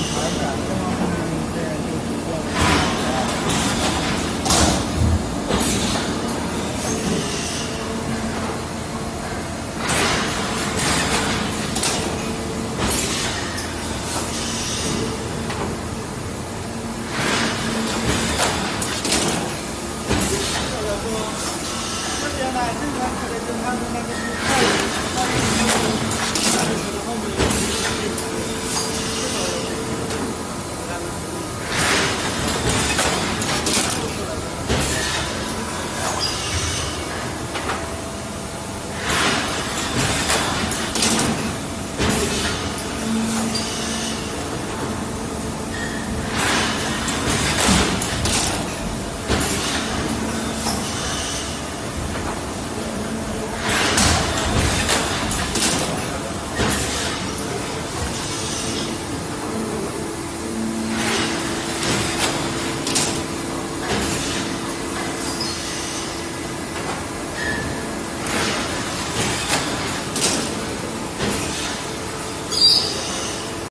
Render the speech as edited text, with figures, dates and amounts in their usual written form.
查一下，这样后面这样就比较清楚了。或者说，这边呢，正常可能跟他们那个是靠近后面。